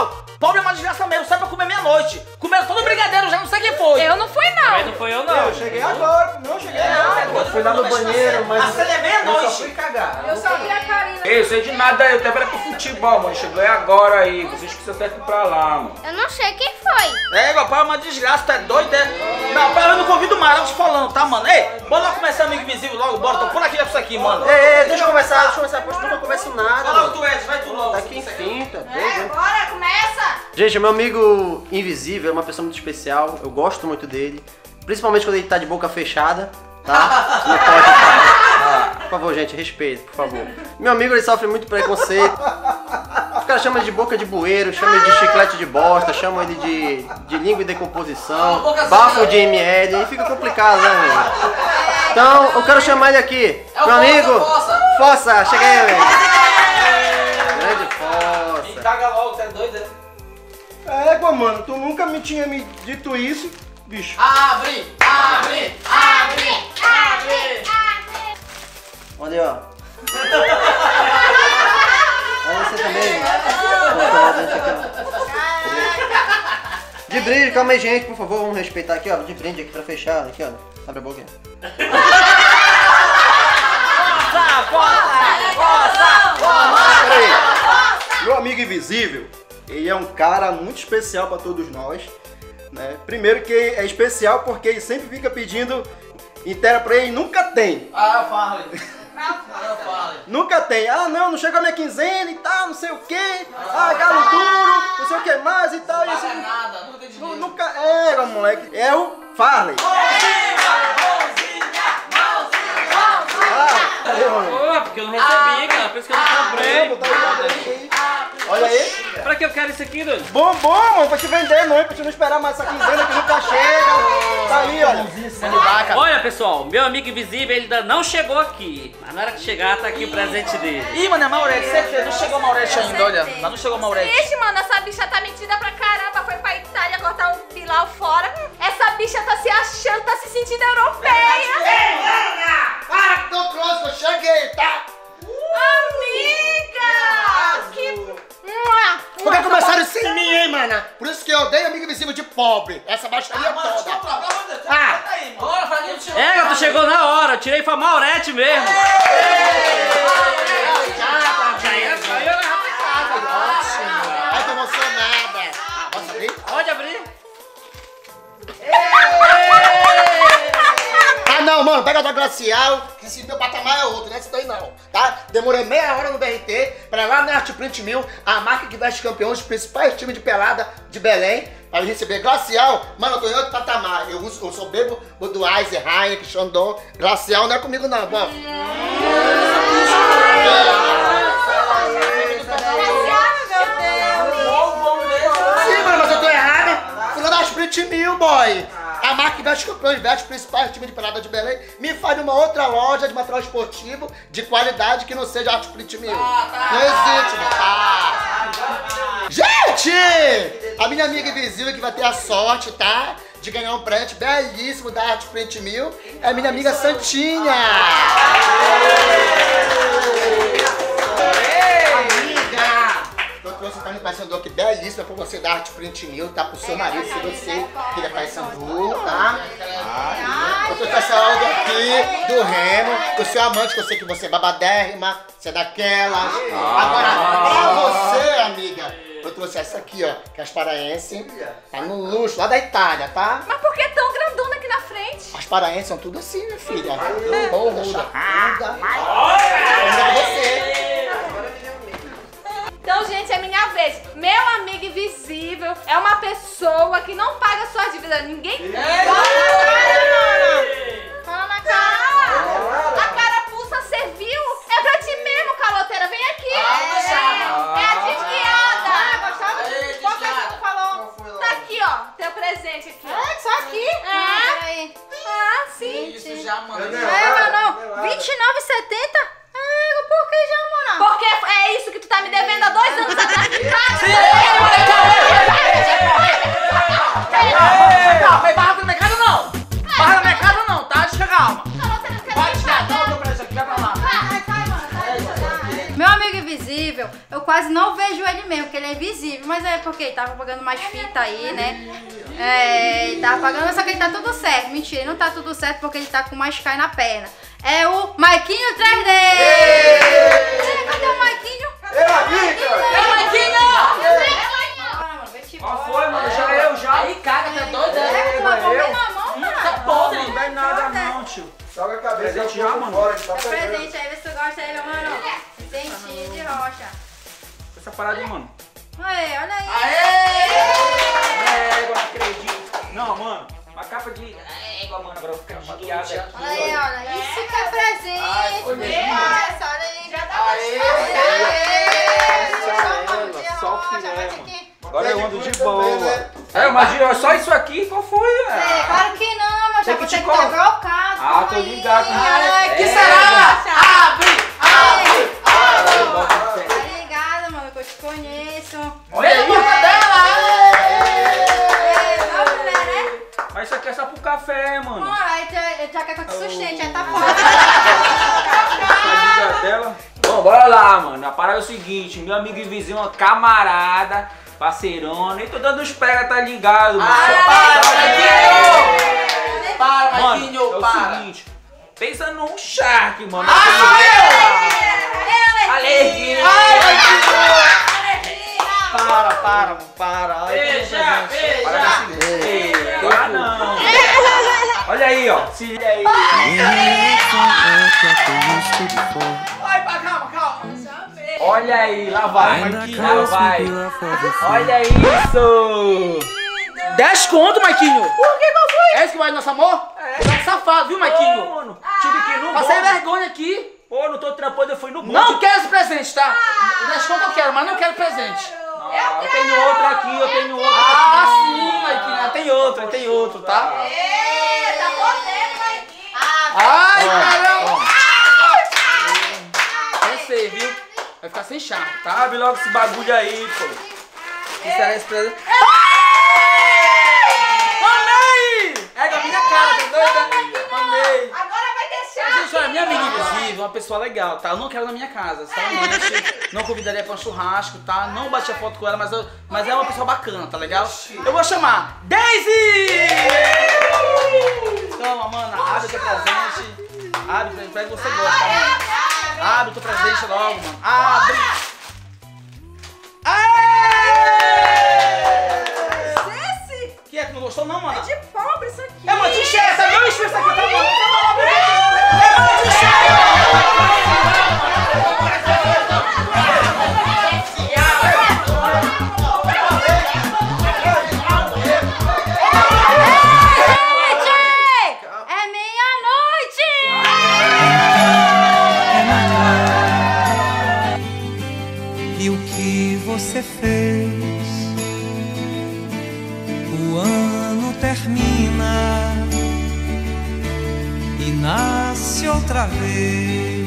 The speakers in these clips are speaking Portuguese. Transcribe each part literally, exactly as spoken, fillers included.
Pobre é uma desgraça mesmo, sai pra comer meia-noite. Comeram todo o brigadeiro, já não sei quem foi. Eu não fui, não. Mas não foi eu, não. Eu cheguei agora, não cheguei agora. Eu fui lá no banheiro, mas A cena é eu meia-noite. só fui cagar. Eu só vi a Karina. Ei, eu sei de nada, eu tava pro futebol, mano. Chegou aí agora aí. Vocês que você quer ir pra lá, mano. Eu não sei quem foi. É, meu pai é uma desgraça, tu é doido, é? Não, pai, eu não convido mais, eu te falando, tá, mano? Ei, bora lá começar Amigo Invisível logo, bora, tô por aqui já pra isso aqui, mano. Ei, ei, deixa eu conversar, deixa eu conversar, poxa, eu não converso nada. Vai logo tu, Ed, vai tu logo. Daqui enfim, tá doido, É, né? bora, começa. Gente, o meu amigo invisível é uma pessoa muito especial, eu gosto muito dele. Principalmente quando ele tá de boca fechada, tá? Não pode falar. Por favor, gente, respeito, por favor. Meu amigo, ele sofre muito preconceito. Os caras chamam ele de boca de bueiro, chamam ele de chiclete de bosta, chamam ele de, de língua em decomposição, bafo de M L, aí fica complicado, né, amigo? Então, eu quero chamar ele aqui. Meu amigo, Fossa, chega aí, amigo. Grande Fossa. Caga logo, tu é doido, é? Égua, mano, tu nunca me tinha me dito isso, bicho. Abre, abre, abre, abre. Olha aí, ó. Olha você também. De brinde, calma aí, gente, por favor, vamos respeitar aqui, ó. De brinde aqui pra fechar, aqui, ó. Abre a boca. Força, força, força, força. Peraí. Meu amigo invisível, ele é um cara muito especial pra todos nós, né? Primeiro que é especial porque ele sempre fica pedindo inteira pra ele e nunca tem. Ah, fale. Ah, fale. Nunca tem. Ah, não, não chegou a minha quinzena e tal, não sei o quê. Ah, galo duro, não sei o que mais e tal. E Não assim, paga nada, nunca tem nu- dinheiro. nunca é, moleque. É o Farley. Porra, porque eu não recebi, cara. Por isso que eu não comprei. Tá aí. Olha aí. Pra que eu quero isso aqui, doido? Bom, bom, mano, pra te vender, não, pra te não esperar mais essa quinzena que nunca chega. Tá aí, olha. Olha, pessoal, meu amigo invisível ele ainda não chegou aqui. Mas na hora que chegar, tá aqui o presente dele. Ih, mano, é Maurete, certeza. Não chegou Maurete ainda, olha. Mas não chegou Maurete. Ixi, mano, essa bicha tá metida pra caramba. Foi pra Itália cortar um pilau fora. Essa bicha tá se achando, tá se sentindo europeia. Para que tô trouxe, eu cheguei, tá? Amiga! Que... Porque começaram sem mim, hein, mana? Por isso que eu odeio amigo invisível de pobre. Essa baixaria Mano, toda. deixa eu falar, pelo amor de Deus. Ah. Senta aí, mano. Bora, Fradinho, tira. É, tu chegou na hora. Eu tirei pra Maurete mesmo. Ai, tô emocionada. Posso abrir? Pode abrir. Ah, não, mano, pega da Glacial, que esse meu patamar é outro, não é esse daí não, tá? Demorei meia hora no B R T pra ir lá na Arte Print Mil, a marca que veste campeões dos principais times de pelada de Belém, pra receber Glacial. Mano, eu tô em outro patamar. Eu, uso, eu sou bebo Budweiser, Heineken, Chandon. Glacial não é comigo não, bom. Sim, mano, mas eu tô errado. Fui lá na Arte Print Mil, boy. A marca que veste campeões, veste principais times de pelada de Belém, me faz uma outra loja de material esportivo de qualidade que não seja Arte Print Mil. Não existe, meu tá? Gente! A minha amiga invisível que vai ter a sorte, tá? De ganhar um presente belíssimo da Arte Print Mil é a minha amiga Santinha. Amiga! Eu trouxe um carne paissandu aqui belíssima pra você da Arte Print Mil, tá? Pro seu marido, se você queria paissandu, tá? Eu trouxe essa áudio aqui do Remo, do seu amante, que eu sei que você é babadérrima, você é daquelas. Agora, pra você, amiga, eu trouxe essa aqui, ó, que é as paraense, tá no luxo, lá da Itália, tá? Mas por que tão grandona aqui na frente? As paraenses são tudo assim, minha filha. Porra, chapada. Olha você. Então, gente, é minha vez. Meu amigo invisível é uma pessoa que não paga suas dívidas. Ninguém... Fala na cara. A carapuça serviu. É pra ti mesmo, caloteira. Vem aqui. É a desguiada. Ah, gostava? Qual que é que tu falou? Tá aqui, ó. Teu presente aqui. É, só aqui? É. Ah, sim. Isso já, mano. É, não. vinte e nove e setenta? É, por que já, mano? Porque é isso que tu tá me devendo há dois anos atrás. Calma, não barra no mercado não. Barra no mercado não, tá? Deixa calma. Pode chegar, dá o teu presente aqui, vai pra lá. Meu amigo invisível, eu quase não vejo ele mesmo, porque ele é invisível. Mas é porque ele tava pagando mais fita aí, né? É, ele tava pagando, só que ele tá tudo certo. Mentira, ele não tá tudo certo porque ele tá com mais cai na perna. É o Maiquinho três D! Ei, cadê o Maiquinho? Eu aqui, cara! É o Maiquinho! Qual foi, mano? Já eu, já. Aí, cara, tá doido? É, tu vai comer eu? na mão, Tá cara. podre. Não dá nada não, tio. Joga a cabeça Presente já, já, mano. mano. Fora, que tá É pegando. presente aí, vê se tu gosta aí, meu mano. Presentinho de rocha. Essa parada aí, mano. Aê, olha aí. É, eu não acredito. Não, mano. Uma capa de égua, mano. Agora eu vou ficar maquiado aqui. Olha aí, olha. Isso que é presente. Ai, foi mesmo, mano. Nossa, olha aí. Já tá Aê, gostoso. Só o Rocha, filé, vai mano. aqui. Agora eu ando de Também, boa. né? É, mas ó, só isso aqui? Qual foi? É, É, claro que não, meu Tem chapa. que Tem te que estar colo- brocado. Ah, tô calma ligado. aí. Ai, que é, será? Abre! Abre, abre. Tá ligado, mano, que eu te conheço. Olha aí. É, não, mulher, né? Mas isso aqui é só pro café, mano. Mano, aí tu- já quer que eu te sustente, aí tá fora. Essa liga dela. Bom, bora lá, mano. A parada é o seguinte: meu amigo e vizinho, uma camarada, parceirona. Nem tô dando os pega, tá ligado, mano? Ah, Só- para, tá Maiquinho! Para, Mano, Maiquinho, é o para! seguinte, pensa num shark, mano. Ah, Alergia! Para, para, para. Ai, Beija, que presente. Para beija! nesse Ei, ah, não. Olha aí, ó. Se liga aí. Ai, pá, calma, calma. Olha aí, lá vai. Lá vai. Olha isso. dez conto, Maiquinho. Por que, qual foi? É isso que vai no nosso amor? É. Safado, viu, Ô, Maiquinho? mano, tive que ir no Passei bonde. vergonha aqui. Pô, não tô trampando, eu fui no bonde. Não quero esse presente, tá? dez conto eu quero, mas não quero presente. Ah, eu tenho outro aqui, eu tenho outro Ah, aqui. sim, Maiquinho. Tem outro, tem outro, tá? Ê, tá podendo, Maiquinho. Ai, Toma, caramba. toma. Pensei, viu? Vai ficar sem charme, tá? Abre logo esse bagulho aí, pô. Que será esse presente? Amei! É da minha cara, tá doida? Amei! Agora vai ter chá. Gente, olha, minha amiga invisível é uma pessoa legal, tá? Eu não quero na minha casa, sinceramente. Não convidaria pra um churrasco, tá? Não bati a foto com ela, mas, eu, mas é uma pessoa bacana, tá legal? Eu vou chamar Daisy! Toma, mana, abre o teu presente. Abre o presente, pega o que você gosta, mano. Abre o teu presente logo, mano. Abre! Aê! Esse Que é que não gostou não, mano? é de pobre isso aqui. É uma t-shirt, é meu esforço aqui, tá bom? Tá bom, é uma t-shirt! É meia-noite! E o que você fez? O ano termina e nasce outra vez.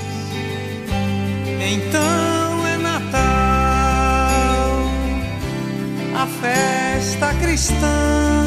Então é Natal, a festa cristã.